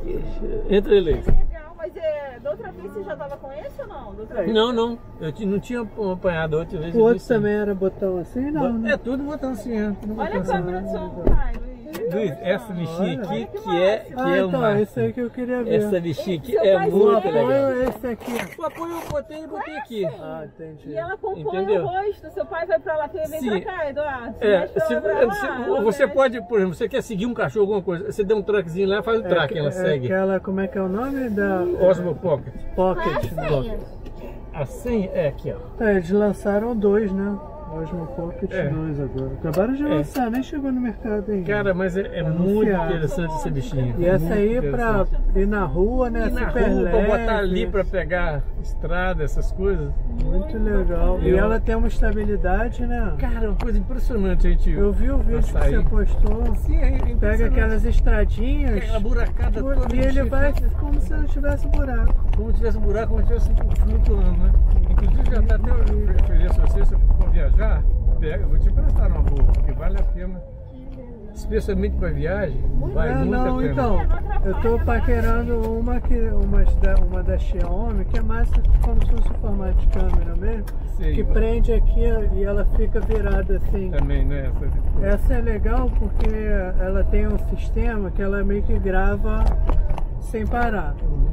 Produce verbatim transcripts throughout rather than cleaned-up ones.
Entra ele aí. Legal, mas é, da outra vez você já tava com esse ou não? Da outra vez? Não, não. Eu t- não tinha apanhado outra vez. O outro também era botão assim, não, né? É tudo botão assim, é. Tudo Olha a botão assim. câmera do som, pai, Luiz. Luiz, essa bichinha aqui Olha que que é, que Ah, é então, uma... esse aí que eu queria ver. Essa bichinha aqui Seu é pai muito vê. legal. Olha esse aqui. O apoio eu botei e botei aqui. Ah, entendi. E ela acompanha Entendeu? o rosto. Seu pai vai pra lá, vem Sim. pra cá, Eduardo. É, Mexe pra se, lá, pra lá, se- ela você mexe. pode, por exemplo, você quer seguir um cachorro, alguma coisa, você dá um trackzinho lá, faz o track, ela é segue. Aquela, como é que é o nome da Osmo Pocket. Pocket, né? A senha é aqui, ó. É, eles lançaram dois, né? Osmo Pocket É. dois agora. Acabaram de É. lançar, nem chegou no mercado ainda. Cara, mas é, é Anunciado. muito interessante essa bichinha. E essa muito aí pra interessante. ir na rua, né? E na Super rua, pra leve. botar ali pra pegar estrada, essas coisas. Muito legal. E Eu- ela tem uma estabilidade, né? Cara, é uma coisa impressionante, a gente. Eu vi o vídeo que sair. você postou. Sim, é impressionante. Pega aquelas estradinhas Aquela buracada por- toda. e ele cheia- vai como se não tivesse buraco. Como se tivesse um buraco, como se tivesse flutuando, né? Inclusive, já tá até. Eu ofereço a você, se eu for viajar, pega, eu vou te emprestar numa boa, porque vale a pena. Especialmente para viagem, vale É, muito não, a pena. então, eu tô paquerando uma, que, uma, da, uma da Xiaomi, que é mais como se fosse um formato de câmera mesmo, Sim. que prende aqui e ela fica virada assim. Também, né? Essa... Essa é legal porque ela tem um sistema que ela meio que grava sem parar.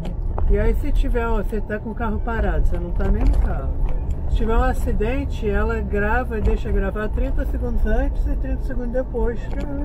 E aí se tiver, ó, você tá com o carro parado, você não tá nem no carro. Se tiver um acidente, ela grava e deixa gravar trinta segundos antes e trinta segundos depois.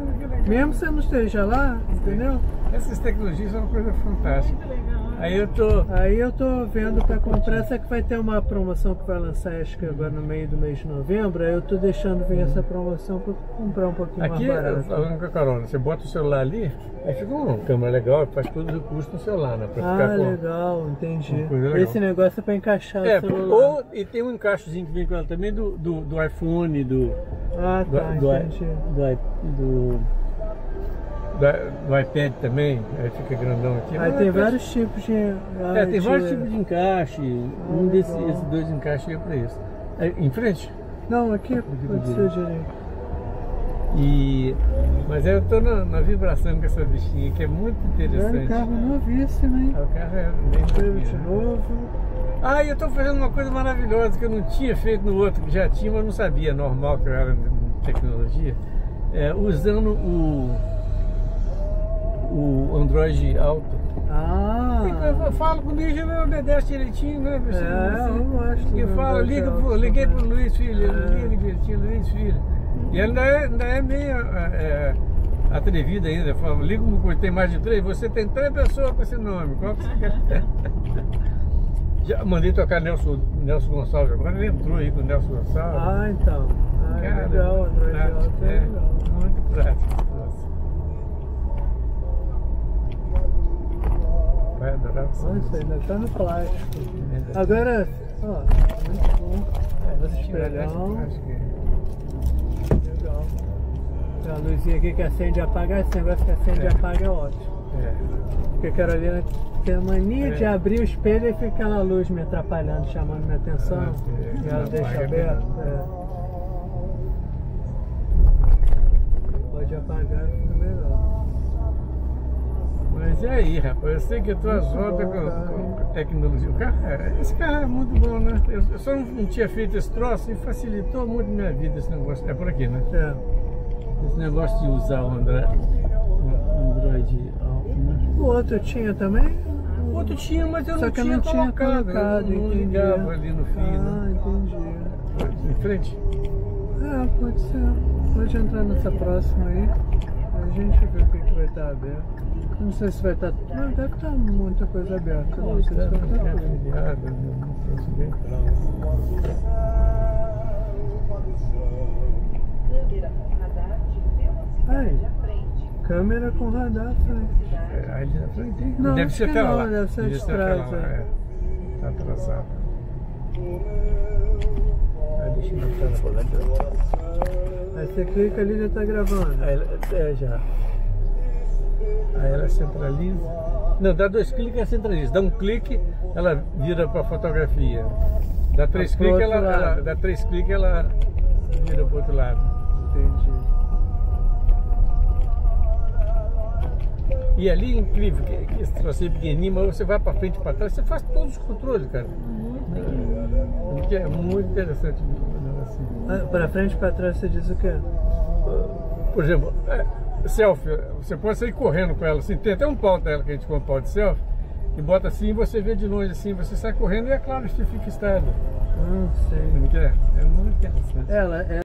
Mesmo se você não esteja lá, entendeu? Essas tecnologias são uma coisa fantástica. Aí eu tô. Aí eu tô vendo para comprar, essa que vai ter uma promoção que vai lançar, acho que agora no meio do mês de novembro, aí eu tô deixando vir essa promoção para comprar um pouquinho Aqui, mais barato. falando com a Carona, você bota o celular ali, aí fica uma câmera legal, faz todo o recurso no celular, né? Pra Ah, ficar com... legal, entendi. uma coisa legal. Esse negócio é para encaixar É, o celular. ou e tem um encaixezinho que vem com ela também do, do, do iPhone, do, Ah, do, tá, do, entendi. do, do, do, do iPad também, aí fica grandão aqui. Aí Mas tem é- vários tipos de... É, tem de- vários tipos de encaixe, um desses legal. esses dois encaixes é para isso. Aí, em frente? Não, aqui do pode ser direito. direito. E... Mas eu tô na, na vibração com essa bichinha, que é muito Era um interessante. carro novíssimo, hein? Ah, o carro é bem Veio novinho, de né? novo. Ah, e eu tô fazendo uma coisa maravilhosa que eu não tinha feito no outro, que já tinha, mas não sabia, normal que eu era em tecnologia. É, usando o, o Android Auto. Ah! Eu falo com o Luiz, ele obedece direitinho, né? Você, É, eu gosto Que do fala, Android liga Auto pro, liguei pro também. Luiz Filho, É. liga direitinho, Luiz Filho. E ainda é, ainda é meio é, atrevida ainda, fala, liga uma coisa, tem mais de três, você tem três pessoas com esse nome, qual que você quer? Já mandei tocar Nelson, Nelson Gonçalves, agora ele entrou aí com o Nelson Gonçalves. Ah, então. Ah, é Cara, legal, muito Android prático, Auto é é, legal. muito prático. Nossa. Vai adorar você. Nossa, ainda tá no plástico. Ainda- Agora, ó, muito bom. É, Esse acho que- espelhão, acho que- legal. Tem a luzinha aqui que acende e apaga, esse negócio que acende e É. apaga é ótimo. É. Porque a Carolina tem a mania É. de abrir o espelho e fica aquela luz me atrapalhando, chamando minha atenção. Ah, sim. E ela Não deixa apaga aberto. bem. É. Pode apagar, fica melhor. Mas e aí, rapaz? Eu sei que tu Muito volta bom, com, cara. com tecnologia. O carro, é, esse carro é muito bom, né? Eu, eu só não, não tinha feito esse troço e facilitou muito minha vida esse negócio. É por aqui, né? É. Esse negócio de usar o Android, o Android Auto, né? O outro tinha também? O outro tinha, mas eu Só não que eu tinha não tinha colocado. colocado, eu não entendi. ligava ali no fio, Ah, né? entendi. Em frente. É, pode ser. Pode entrar nessa próxima aí. A gente vê o que, que vai estar aberto. Não sei se vai estar. Não, deve estar muita coisa aberta. Não sei se vai estar tudo. Afiliado, não posso ver. Aí, câmera com radar à frente. É, ali na frente tem. Não, deve acho ser que aquela não, lá. deve ser de aquela trás, lá, é. é. Tá atrasado. Ah, deixa eu mostrar na coleta. Aí você clica ali e já está gravando. Aí ela, é, já. Aí ela centraliza. Não, dá dois cliques e ela centraliza. Dá um clique, ela vira para fotografia. Dá três Pro cliques, outro ela, lado. ela, dá três cliques, ela vira para o outro lado. Entendi. E ali é incrível, que, que esse trocinho pequenininho, mas você vai para frente e para trás, você faz todos os controles, cara. Muito pequenininho. Que é muito interessante. Assim. Ah, para frente e para trás você diz o quê? Por exemplo, é, selfie, você pode sair correndo com ela assim, tem até um pau dela que a gente compra um pau de selfie, e bota assim e você vê de longe assim, você sai correndo e é claro, você fica estável. Hum, sei. Não quer? É muito interessante. Ela é